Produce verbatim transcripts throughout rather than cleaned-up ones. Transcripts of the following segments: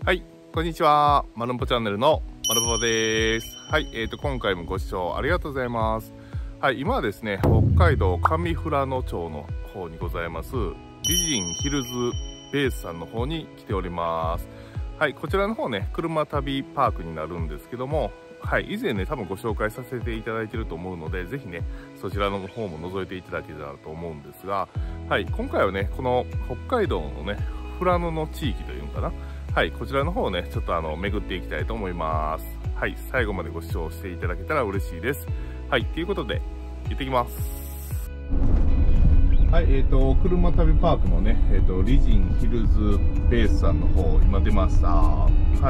はい、こんにちは。まるんぽチャンネルのまるぽです。はい、えーと、今回もご視聴ありがとうございます。はい、今はですね、北海道上富良野町の方にございます、美人ヒルズベースさんの方に来ております。はい、こちらの方ね、車旅パークになるんですけども、はい、以前ね、多分ご紹介させていただいていると思うので、ぜひね、そちらの方も覗いていただけたらと思うんですが、はい、今回はね、この北海道のね、富良野の地域というのかな、はい、こちらの方をね、ちょっとあの、巡っていきたいと思います。はい、最後までご視聴していただけたら嬉しいです。はい、ということで、行ってきます。はい、えっ、ー、と、車旅パークのね、えっ、ー、と、リジンヒルズベースさんの方、今出ました。はい、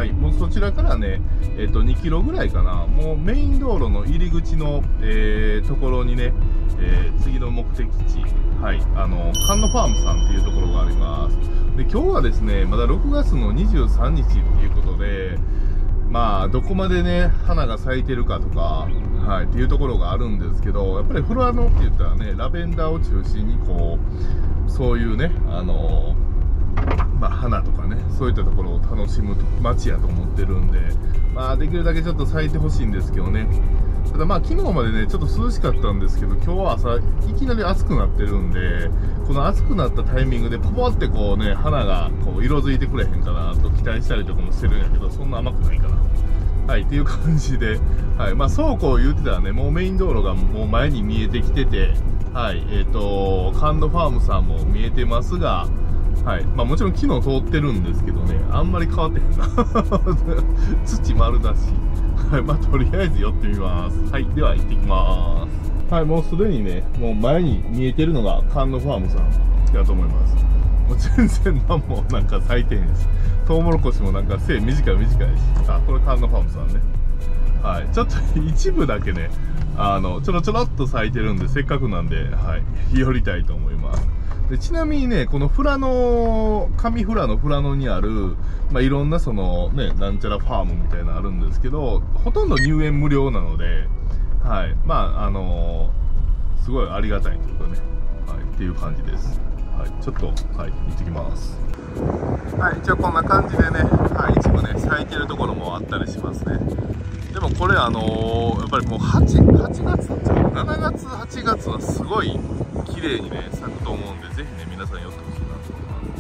もうそちらからね、えっ、ー、と、にキロぐらいかな、もうメイン道路の入り口の、えー、ところにね、えー、次の目的地、はい、あの、カンノファームさんっていうところがあります。で、今日はですね、まだろくがつのにじゅうさんにちっていうことで、まあ、どこまでね、花が咲いてるかとか、はい、っていうところがあるんですけど、やっぱり富良野って言ったらね、ラベンダーを中心にこう、そういうね、あの、まあ、花とかね、そういったところを楽しむ街やと思ってるんで、まあ、できるだけちょっと咲いてほしいんですけどね。ただまあ、昨日までね、ちょっと涼しかったんですけど、今日は朝、いきなり暑くなってるんで、この暑くなったタイミングでポポってこうね、花がこう色づいてくれへんかなと期待したりとかもしてるんやけど、そんな甘くないかな。はい、っていう感じで、はい、まあ、そうこう言うてたらね、もうメイン道路がもう前に見えてきてて、はい、えっと、カンノファームさんも見えてますが、はい、まあもちろん昨日通ってるんですけどね、あんまり変わってへんな。土丸だし。はい、まあとりあえず寄ってみます。はい、では行ってきます。はい、もうすでにね、もう前に見えてるのがカンノファームさんだと思います。もう全然何もなんか咲いてへんし、トウモロコシもなんか背短い短いし、あ、これカンノファームさんね。はい、ちょっと一部だけね、あの、ちょろちょろっと咲いてるんで、せっかくなんで、はい、寄りたいと思います。でちなみにね、この富良野、上富良野、富良野にある、まあ、いろんなそのね、なんちゃらファームみたいなのあるんですけど、ほとんど入園無料なので、はい、まあ、あのー、すごいありがたいというかね、はい、っていう感じです。はい、ちょっと、はい、行ってきます。はい、一応こんな感じでね、はい、一部ね、咲いてるところもあったりしますね。でもこれあのー、やっぱりもうはち、はちがつのしちがつ、はちがつはすごい綺麗にね、咲くと思うんで、ぜひね、皆さん寄ってほしいなと思います。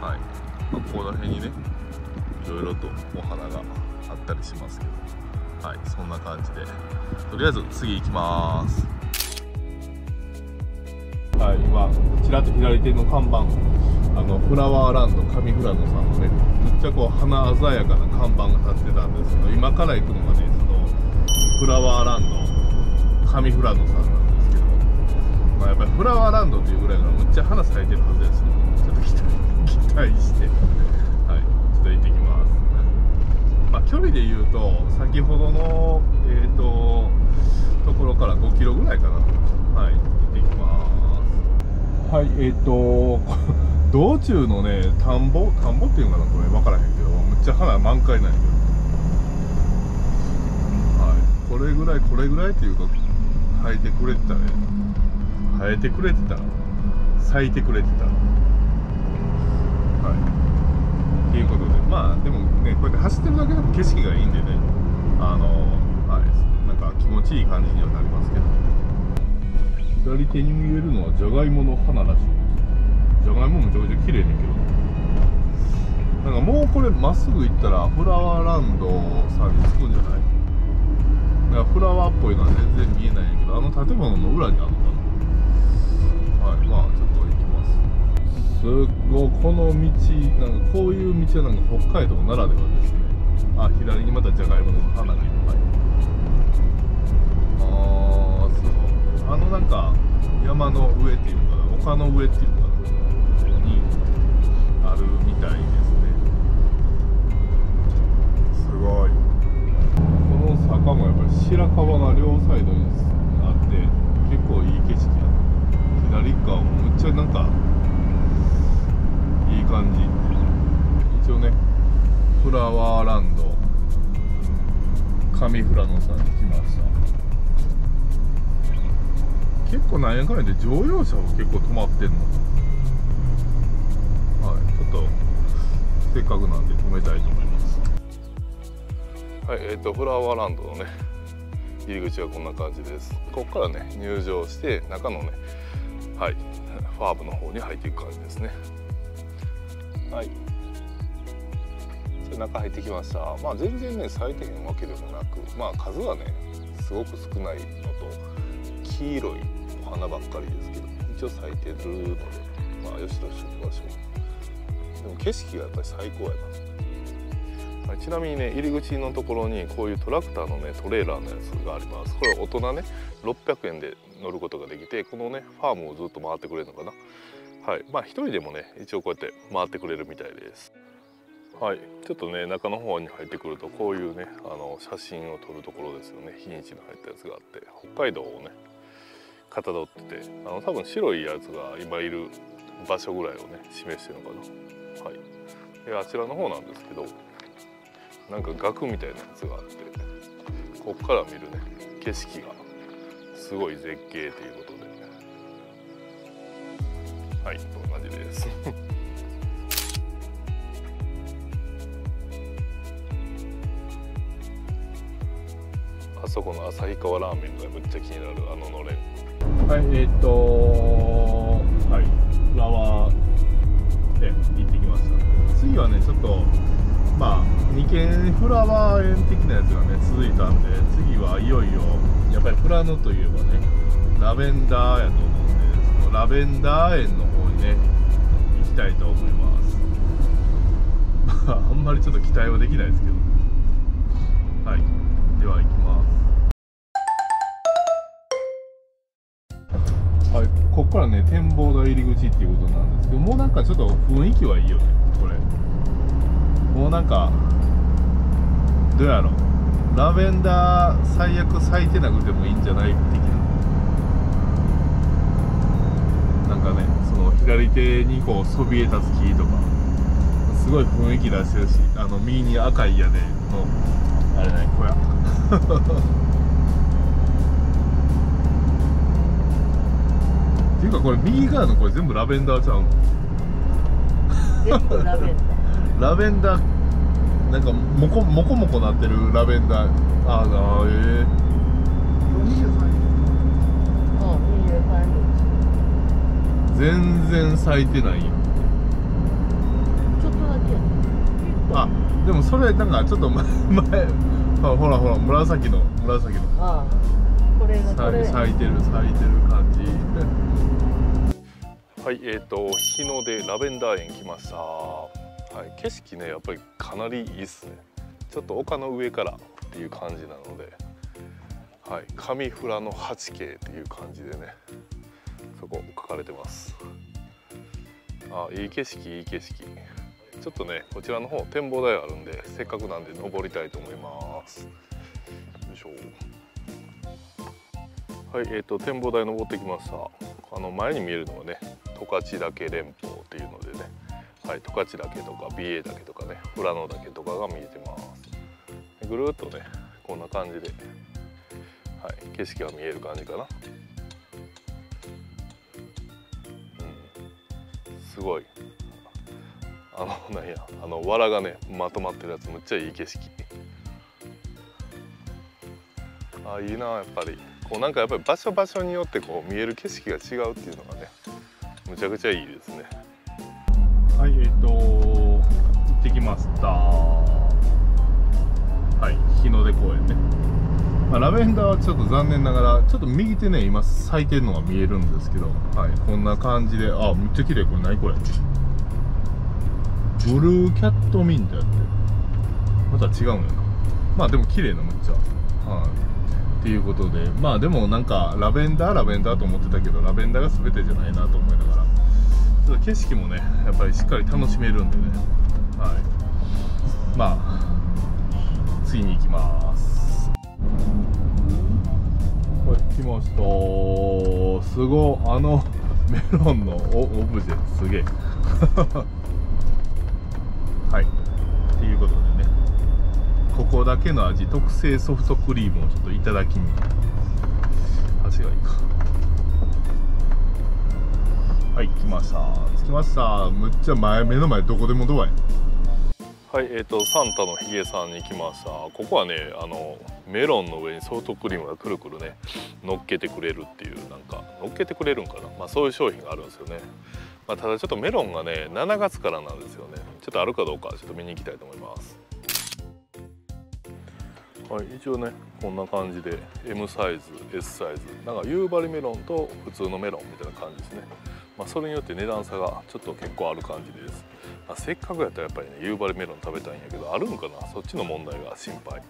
はい。まあ、ここら辺にね、いろいろとお花があったりしますけど、はい、そんな感じで、とりあえず次行きまーす。はい、今、ちらっと左手の看板、あの、フラワーランド上富良野さんのね、めっちゃこう、花鮮やかな看板が立ってたんですけど、今から行くのがね、その、フラワーランド上富良野さんなんですけど、まあ、やっぱりフラワーランドっていうぐらいからむっちゃ花咲いてるはずですね。ちょっと期待、期待して、はい、ちょっと行ってきます。まあ、距離で言うと、先ほどの、えっと、ところからごキロぐらいかな。はい、行ってきます。はい、えっと、道中のね、田んぼ、田んぼっていうのかな、これ分からへんけど、むっちゃ花満開なんやけど。はい、これぐらい、これぐらいっていうか、咲いてくれてたね。生えてくれてたら、咲いてくれてたら、はい。っていうことで、まあ、でもね、こうやって走ってるだけでも景色がいいんでね、あの、はい、なんか気持ちいい感じにはなりますけど。左手に見えるのはジャガイモの花らしいです。ジャガイモもめちゃめちゃ綺麗だけど、なんかもうこれまっすぐ行ったらフラワーランドさんに着くんじゃない？なんかフラワーっぽいのは全然見えないんやけど、あの建物の裏にあるのかな。はい、まあちょっと行きます。すっごいこの道、なんかこういう道はなんか北海道ならではですね。あ、左にまたジャガイモの花がいっぱい。あー、すごい。あのなんか山の上っていうのかな、丘の上っていうのかなにあるみたいですね。すごい。この坂もやっぱり白川が両サイドにあって結構いい景色や。左側もめっちゃなんかいい感じ。一応ね、フラワーランド上富良野さんに来ました。結構なんやかんやで乗用車も結構止まってんの。はい、ちょっとせっかくなんで止めたいと思います。はい、えっとフラワーランドのね入り口はこんな感じです。ここからね入場して中のね、はい、ファームの方に入っていく感じですね。はい、中入ってきました。まあ全然ね咲いてへんわけでもなく、まあ数はねすごく少ないのと黄色いお花ばっかりですけど、一応咲いてるのでまあよしとしときましょう。でも景色がやっぱり最高やな。ちなみにね入り口のところにこういうトラクターのねトレーラーのやつがあります。これ大人ねろっぴゃくえんで乗ることができて、このねファームをずっと回ってくれるのかな。はい、まあ一人でもね一応こうやって回ってくれるみたいです。はい、ちょっとね中の方に入ってくるとこういうねあの写真を撮るところですよね。日にちの入ったやつがあって、北海道をねかたどってて、あの多分白いやつが今いる場所ぐらいをね示してるのかな。はい、であちらの方なんですけど、なんか額みたいなやつがあって、ここから見るね景色がすごい絶景ということで、はい、こんな感じですあそこの旭川ラーメンがめっちゃ気になるあののれん。はい、えー、っとはいフラワー園行ってきました。次はねちょっとまあにけんフラワー園的なやつがね続いたんで、次はいよいよやっぱり富良野といえばねラベンダーやと思うんで、そのラベンダー園の方にね行きたいと思います。まああんまりちょっと期待はできないですけど、はい、では行きます。はい、ここからね展望台入り口っていうことなんですけど、もうなんかちょっと雰囲気はいいよね。これもうなんかどうやろう、ラベンダー最悪咲いてなくてもいいんじゃない的な、なんかねその左手にこうそびえ立つ木とかすごい雰囲気出してるし、あの右に赤い屋根のあれね小屋っていうかこれ右側のこれ全部ラベンダーちゃうの？ 全部ラベンダーラベンダーなんかもこもこもこなってるラベンダー。ああ、ええー。にじゅうさんにち。全然咲いてないよ。 ちょっとだけ。 あ、でもそれなんかちょっと前前ほらほら紫の紫の。 ああ、これがこれ。 咲いてる咲いてる感じ。はい、えっと日の出ラベンダー園来ました。はい、景色ねやっぱりかなりいいっすね。ちょっと丘の上からっていう感じなので、はい、上富良野八景っていう感じでねそこ書かれてます。あ、いい景色いい景色。ちょっとねこちらの方展望台あるんで、せっかくなんで登りたいと思います。よいしょ。はい、えーと展望台登ってきました。あの前に見えるのはね十勝岳連峰っていうのでね、はい、十勝岳とか美瑛岳とかね富良野岳とかが見えてます。ぐるっとねこんな感じで、はい、景色が見える感じかな。うん、すごいあのなんやあの藁がねまとまってるやつむっちゃいい景色。あ、いいなやっぱりこうなんかやっぱり場所場所によってこう見える景色が違うっていうのがねむちゃくちゃいいですね。はい、えっと行ってきました。はい、日の出公園ね。まあ、ラベンダーはちょっと残念ながらちょっと右手ね今咲いてるのが見えるんですけど、はい、こんな感じで、あ、めっちゃ綺麗。これ何これ、ブルーキャットミントやってまた違うんやな。まあでも綺麗なめっちゃ、はい、っていうことで、まあでもなんかラベンダーラベンダーと思ってたけどラベンダーが全てじゃないなと思いながら、ちょっと景色もねやっぱりしっかり楽しめるんでね、はい、まあ次に行きます。はい、来ました。すごい、あのメロンの オ, オブジェすげえはい、っていうことでね、ここだけの味特製ソフトクリームをちょっといただきに、足がいいか。はい、来ました。着きました。むっちゃ前、目の前どこでもドアや。 はい、えーと、サンタのひげさんに来ました。ここはね、あのメロンの上にソフトクリームがくるくるね乗っけてくれるっていう、なんか乗っけてくれるんかな、まあ、そういう商品があるんですよね。まあ、ただちょっとメロンがねしちがつからなんですよね。ちょっとあるかどうかちょっと見に行きたいと思います。はい、一応ねこんな感じで エム サイズ エス サイズ、なんか夕張メロンと普通のメロンみたいな感じですね。まあ、それによって値段差がちょっと結構ある感じです。まあ、せっかくやったらやっぱりね夕張メロン食べたいんやけど、あるんかな、そっちの問題が心配。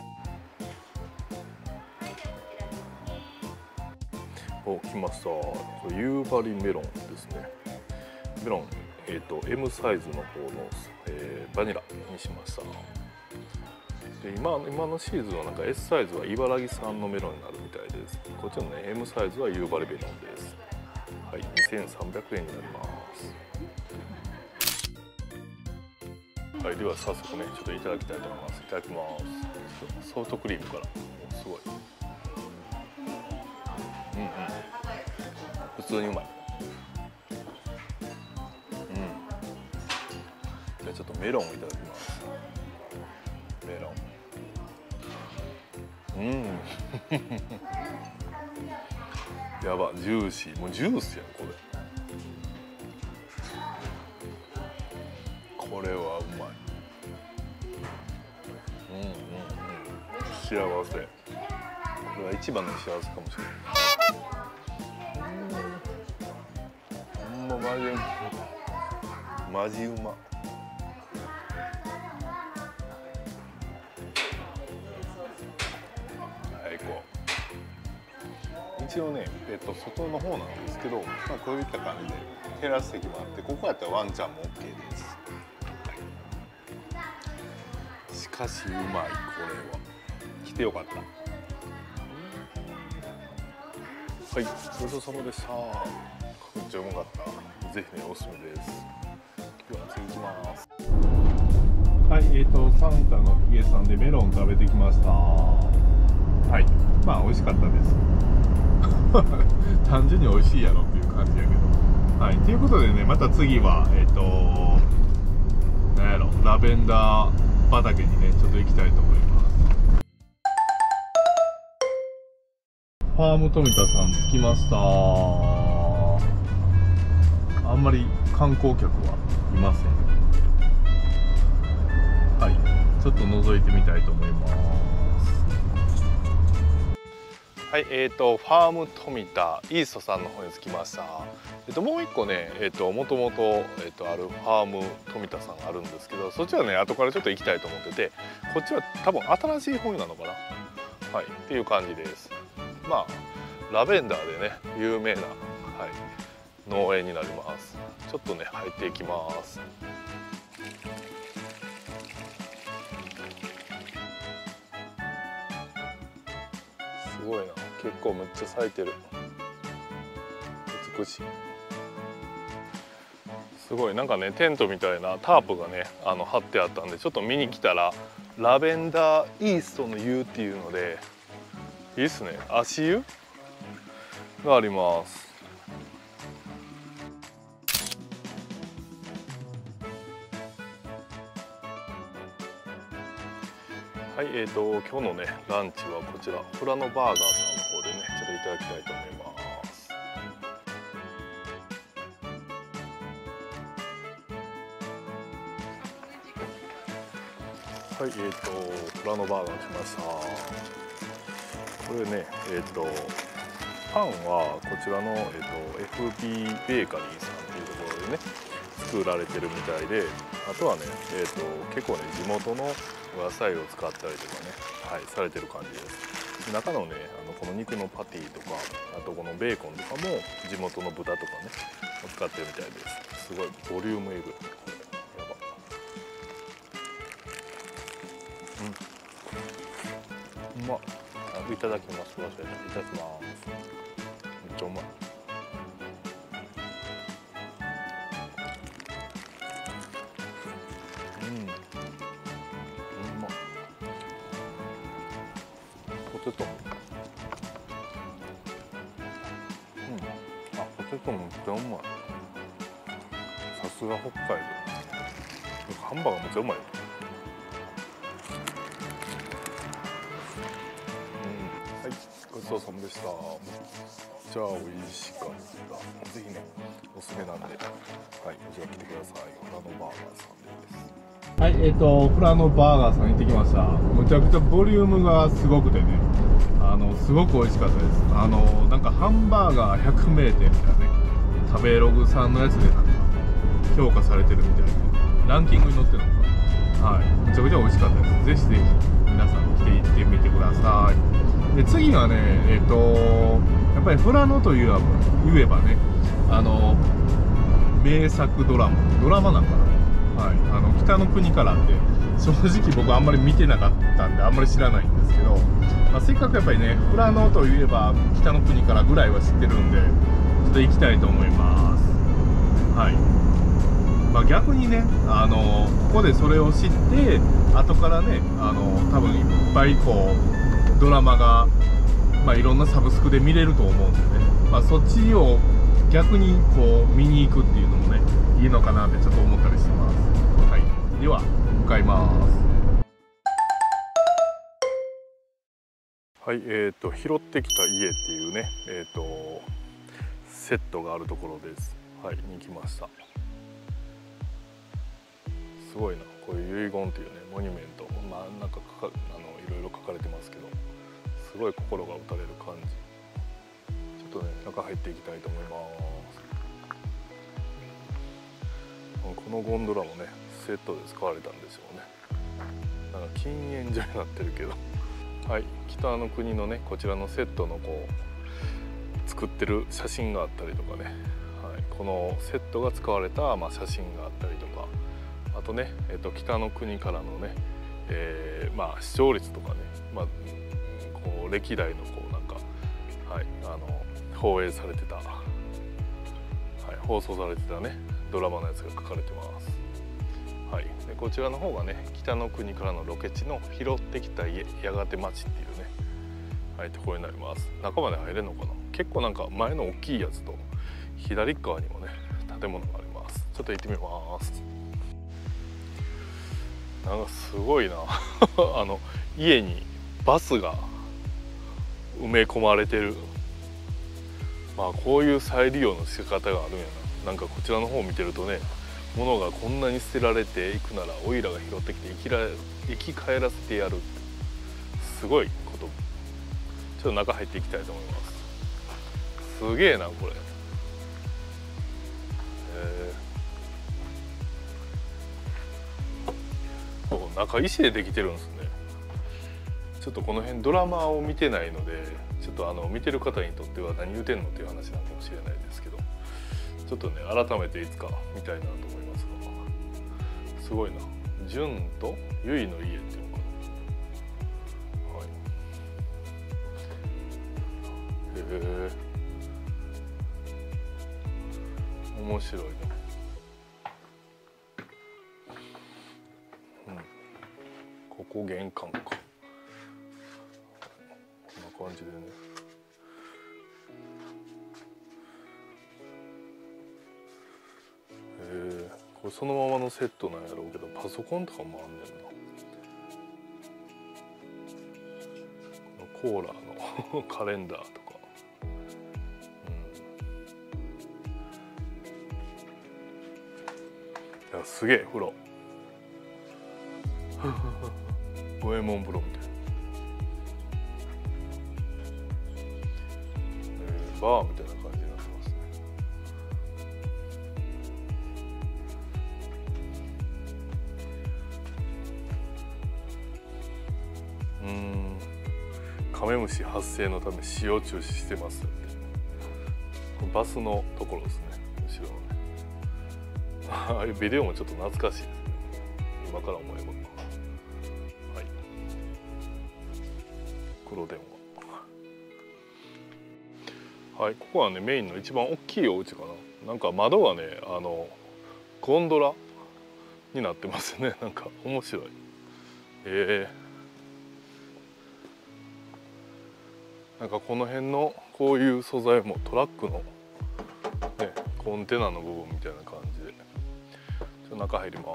お、来ました。これ夕張メロンですね。メロン、えーと エム サイズの方の、えー、バニラにしました。で 今, 今のシーズンはなんか エス サイズは茨城産のメロンになるみたいです。こっちのね エム サイズは夕張メロンです。はい、にせんさんびゃくえんになります。はい、では早速ねちょっといただきたいと思います。いただきます。ソフトクリームからすごい、うんうん、普通にうまい。うん、じゃあちょっとメロンをいただきます。メロン、うんやば、ジューシー、もうジュースやんこれ。これはうまい。うんうんうん、幸せ。これは一番の幸せかもしれない。うん、ほんまマジマジうま。最高。一応ね、えっと、外の方なんですけど、まあ、こういった感じでテラス席もあって、ここやったらワンちゃんも オーケー です。はい、しかしうまい。これは来てよかった。はい、ごちそうさまでした。めっちゃうまかった。ぜひねおすすめです。では次行きます。はい、えっとサンタのひげさんでメロン食べてきました。はい、まあ美味しかったです。単純に美味しいやろっていう感じやけど、はい、ということでね、また次はえっとなんやろ、ラベンダー畑にねちょっと行きたいと思います。ファーム富田さん着きました。あんまり観光客はいません。はい、ちょっと覗いてみたいと思います。はい、えーとファーム富田イーストさんの方に着きました。えっともう一個ね、えっともともとえっとあるファーム富田さんがあるんですけど、そっちはね後からちょっと行きたいと思ってて、こっちは多分新しい方なのかな。はい、っていう感じです。まあラベンダーでね有名な、はい、農園になります。ちょっとね入っていきます。すごいな、結構めっちゃ咲いてる。美しい。すごいなんかねテントみたいなタープがねあの張ってあったんで、ちょっと見に来たらラベンダーイーストの湯っていうのでいいっすね。足湯があります。はい、えーと今日のねランチはこちらフラノバーガーさんの方でねちょっといただきたいと思います。はい、えーとフラノバーガー来ました。これねえーとパンはこちらの、えー、と エフビー ベーカリーさんっていうところでね作られてるみたいで、あとはね、えー、と結構ね地元のお野菜を使ったりとかね、はい、されてる感じです。中のねあのこの肉のパティとか、あとこのベーコンとかも地元の豚とかねを使ってるみたいです。すごいボリュームエグ、これやば。うん、うまっ。いただきます。忘れた。いただきます。めっちゃうまい。うん、うまっ。ポテトも、うん、あ、ポテトもめっちゃうまい。さすが北海道。ハンバーガーめっちゃうまい。 ちそうさまでした。めっちゃ美味しかった。ぜひねおすすめなんで、はい、こちら来てください。フラノバーガーさんです。はい、えっ、ー、とフラノバーガーさん行ってきました。むちゃくちゃボリュームがすごくてね、あのすごく美味しかったです。あのなんかハンバーガーひゃくめいてんみたいなね、食べログさんのやつでなんか評価されてるみたいな、ランキングに載ってるのかな。はい、むちゃくちゃ美味しかったです。ぜひぜひ皆さん来て行ってみてください。で次はね、えっ、ー、とやっぱり富良野といえば言えばね、あの名作ドラマドラマなんかな、はい、あの北の国からって正直僕あんまり見てなかったんであんまり知らないんですけど、まあ、せっかくやっぱりね富良野といえば北の国からぐらいは知ってるんでちょっと行きたいと思います。はい、まあ、逆にね、あのここでそれを知って後からね、あの多分いっぱいこうドラマが、まあ、いろんなサブスクで見れると思うんでね、まあ、そっちを逆にこう見に行くっていうのもねいいのかなってちょっと思ったりしてます。はい、では向かいます。はい、えーと拾ってきた家っていうね、えーとセットがあるところです。はい、に来ました。すごいな、こういう遺言っていうねモニュメント、まあなんかかかあのいろいろ書かれてますけど、すごい心が打たれる感じ。ちょっとね中入っていきたいと思います。このゴンドラもねセットで使われたんでしょうね。なんか禁煙所になってるけどはい、北の国のねこちらのセットのこう作ってる写真があったりとかね、はい、このセットが使われた、まあ、写真があったりとか、あとね、えっと、北の国からのね、えー、まあ視聴率とかね、まあ、こう歴代のこうなんか、はい、あの放映されてた、はい、放送されてたねドラマのやつが書かれてます。はい、でこちらの方がね北の国からのロケ地の拾ってきた家やがて町っていうね、はい、ところになります。中まで入れるのかな。結構なんか前の大きいやつと左側にもね建物があります。ちょっと行ってみます。なんかすごいなあの家にバスが埋め込まれてる。まあこういう再利用の仕方があるんやな。なんかこちらの方を見てるとね、物がこんなに捨てられていくならオイラが拾ってきて生きら生き返らせてやるってすごいこと。ちょっと中入っていきたいと思います。すげえなこれ。えー、そう中石でできてるんですね。ちょっとこの辺ドラマを見てないのでちょっとあの見てる方にとっては何言うてんのっていう話なのかもしれないですけど、ちょっとね改めていつか見たいなと思いますが、すごいな。純とゆいの家っていうのかな。はい。へえ面白いな。うん、ここ玄関か。こんな感じでね。へえ、これそのままのセットなんやろうけどパソコンとかもあんねんな。このコーラのカレンダーとか。いやすげえ風呂五右衛門風呂みたいな、えー、バーみたいな感じになってますね。うーん、カメムシ発生のため使用中止してますって。このバスのところですね、後ろのね。ああいうビデオもちょっと懐かしいですね、今から思えば。はい、黒電話。はい、ここはねメインの一番大きいお家かな。なんか窓がねあのゴンドラになってますね。なんか面白い。えー、なんかこの辺のこういう素材もトラックのねコンテナの部分みたいな感じで。中入ります。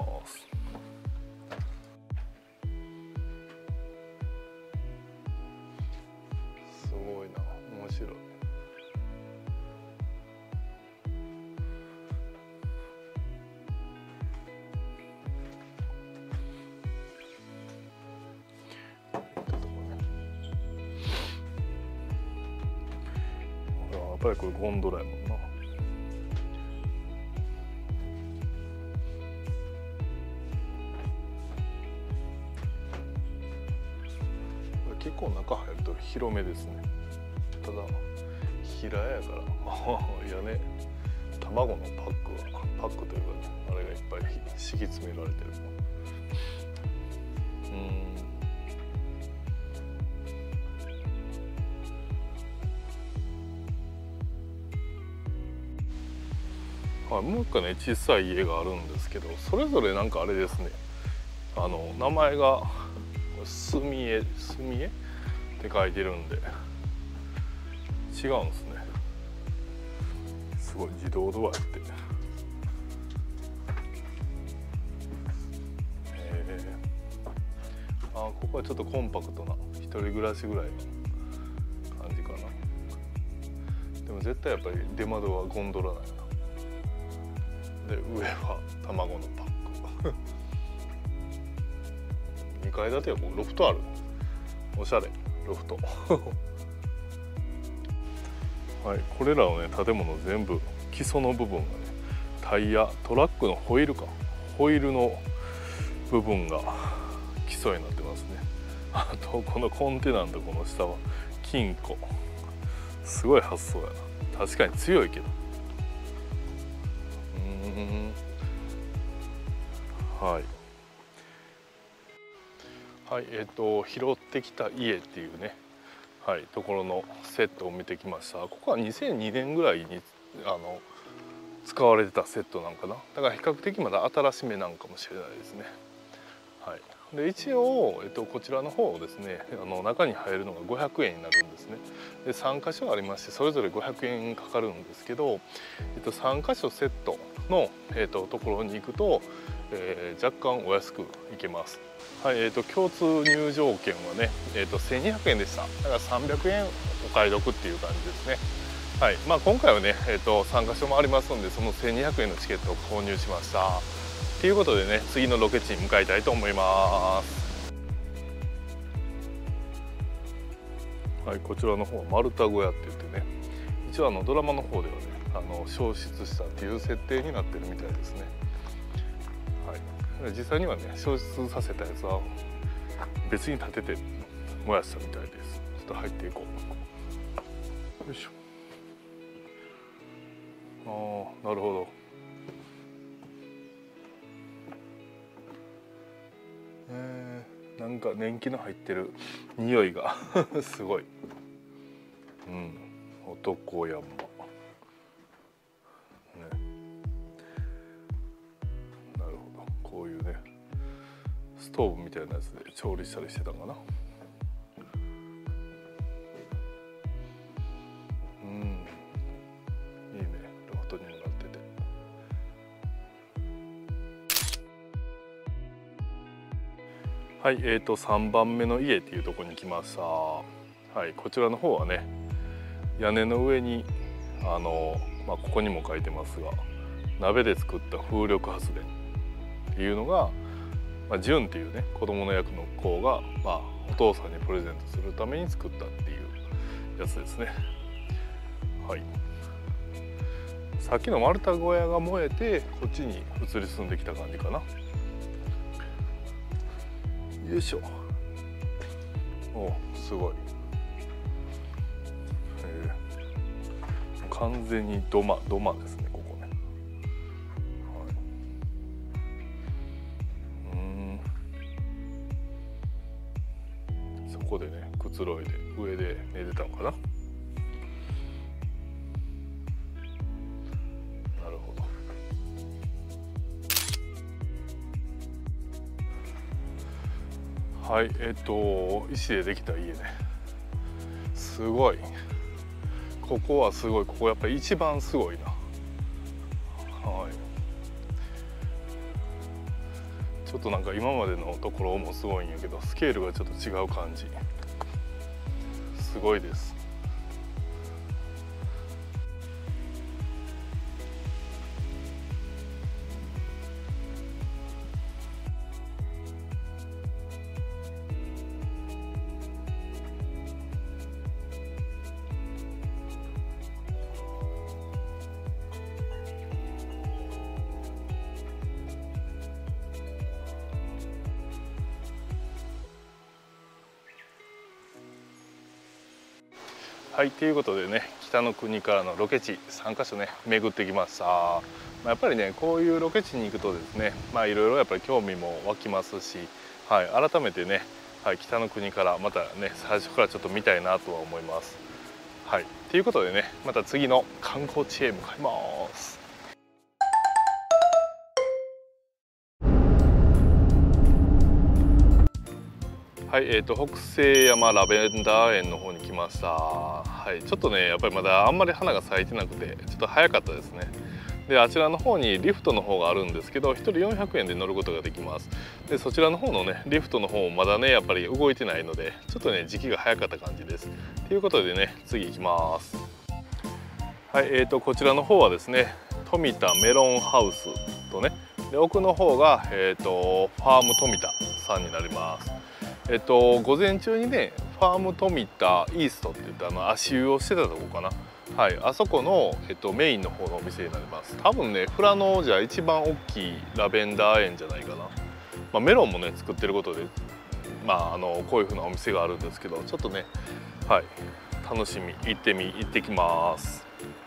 すごいな。 ぱりこれゴンドラやもんな。結構中入ると広めですね。ただ平屋やから屋根卵のパックはパックというかね、あれがいっぱい敷き詰められてる。うん、はい、もう一個ね小さい家があるんですけど、それぞれなんかあれですね、あの名前がすみえすみえって書いてるんで違うんですね。すごい自動ドアやって、えー、あここはちょっとコンパクトな一人暮らしぐらいの感じかな。でも絶対やっぱり出窓はゴンドラなんやな。で上は卵のパックにかい建てはこうロフトある。おしゃれロフトはい、これらのね建物全部基礎の部分がねタイヤトラックのホイールかホイールの部分が基礎になってますね。あとこのコンテナのとこの下は金庫。すごい発想やな。確かに強いけど。うーんはいはい、えっと拾ってきた家っていうね、はい、ところのセットを見てきました。ここはにせんにねんぐらいにあの使われてたセットなんかな。だから比較的まだ新しめなんかもしれないですね。はい、で一応、えっと、こちらの方ですね、あの中に入るのがごひゃくえんになるんですね。でさん箇所ありましてそれぞれごひゃくえんかかるんですけど、えっと、さん箇所セットの、えっと、ところに行くと、えー、若干お安く行けます。はい、えーと、共通入場券はね、えーと、せんにひゃくえんでした。だからさんびゃくえんお買い得っていう感じですね。はい、まあ今回はね、えーと、さん箇所もありますので、そのせんにひゃくえんのチケットを購入しました。ということでね、次のロケ地に向かいたいと思います。はい、こちらの方は丸太小屋って言ってね、一応あのドラマの方ではね、あの消失したっていう設定になってるみたいですね。実際にはね消失させたやつは別に立てて燃やしたみたいです。ちょっと入っていこう。よいしょ。ああなるほど。えー、なんか年季の入ってる匂いがすごい。うん男山。ストーブみたいなやつで調理したりしてたんかな。うんいいね、ロフトにもなってて。はい、えーとさんばんめの家っていうところに来ました。はい、こちらの方はね屋根の上にあの、まあ、ここにも書いてますが鍋で作った風力発電っていうのがまあ、純っていうね子供の役の子が、まあ、お父さんにプレゼントするために作ったっていうやつですね。はい、さっきの丸太小屋が燃えてこっちに移り住んできた感じかな。よいしょ。おすごい、えー、完全に土間土間ですねここね。ここでねくつろいで上で寝てたのかな。なるほど。はいえっと石でできた家ね。すごいここはすごい。ここやっぱり一番すごいな。はいちょっとなんか今までのところもすごいんやけどスケールがちょっと違う感じ。すごいです。 はい、ということでね、北の国からのロケ地さんかしょね巡ってきました。まあ、やっぱりねこういうロケ地に行くとですね、まあいろいろやっぱり興味も湧きますし、はい、改めてね、はい、北の国からまたね最初からちょっと見たいなとは思います。はい、ということでね、また次の観光地へ向かいます。はい、えーと北西山ラベンダー園の方に来ました。はい、ちょっとねやっぱりまだあんまり花が咲いてなくてちょっと早かったですね。であちらの方にリフトの方があるんですけど、ひとりよんひゃくえんで乗ることができます。でそちらの方のねリフトの方もまだねやっぱり動いてないのでちょっとね時期が早かった感じです。ということでね次行きます。はい、えーとこちらの方はですね富田メロンハウスとね、で奥の方が、えー、とファーム富田さんになります。えっと午前中にねファーム富田イーストって言ってあの足湯をしてたとこかな。はい、あそこの、えっと、メインの方のお店になります。多分ね富良野じゃ一番大きいラベンダー園じゃないかな。まあ、メロンもね作ってることで、まあ、あのこういう風なお店があるんですけど、ちょっとね、はい、楽しみ行ってみ行ってきます。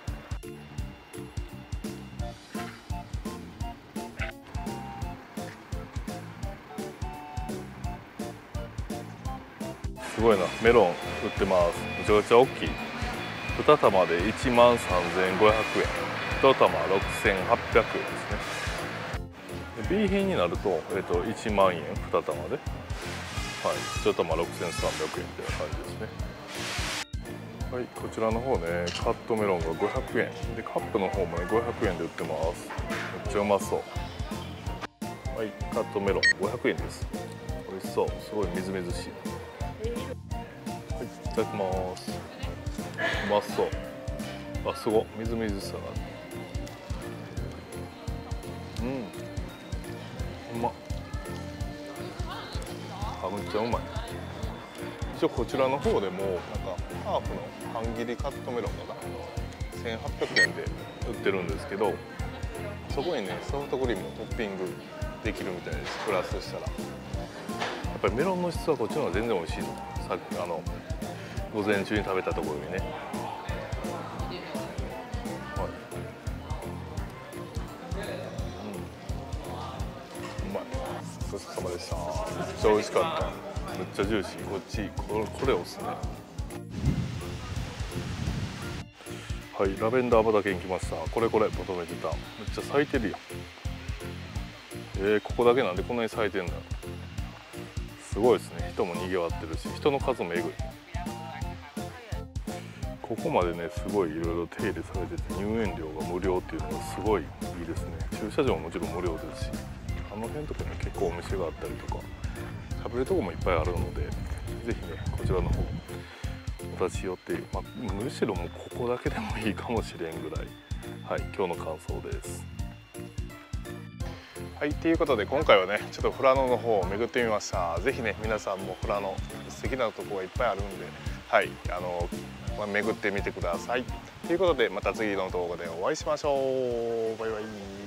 すごいな、メロン売ってます。めちゃくちゃ大きい。に玉でいちまんさんぜんごひゃくえん、いち玉ろくせんはっぴゃくえんですね。 B 品になると、えっと、いちまんえんに玉で、はい、いち玉ろくせんさんびゃくえんみたいな感じですね。はい、こちらの方ねカットメロンがごひゃくえんで、カップの方もねごひゃくえんで売ってます。めっちゃうまそう。はい、カットメロンごひゃくえんです。美味しそう。すごいみずみずしい。はい、いただきます。うまそう。あ、すごいみずみずしさがある。うん、うまっ。あ、めっちゃうまい。一応こちらの方でもなんかハーフの半切りカットメロンがせんはっぴゃくえんで売ってるんですけど、そこにねソフトクリームをトッピングできるみたいです。プラスしたらやっぱりメロンの質はこっちの方が全然美味しいの。さっきあの午前中に食べたところにね、はい、うん、うまい。ごちそうさまでした。めっちゃ美味しかった。めっちゃジューシー。こっちこれ、これおすすめ。はい、ラベンダー畑に来ました。これこれ求めてた。めっちゃ咲いてるよ。えー、ここだけなんでこんなに咲いてんだ。すごいですね。人も賑わってるし、人の数もえぐい。ここまでねすごいいろいろ手入れされてて、入園料が無料っていうのがすごいいいですね。駐車場ももちろん無料ですし、あの辺とかに結構お店があったりとか食べるとこもいっぱいあるので、ぜひねこちらの方立ち寄って、まあ、むしろもうここだけでもいいかもしれんぐらい、はい、今日の感想です。はい、ということで今回はねちょっと富良野の方を巡ってみました。ぜひね皆さんも富良野素敵なとこがいっぱいあるんで、はい、あのまあ、巡ってみてください。ということでまた次の動画でお会いしましょう。バイバイ。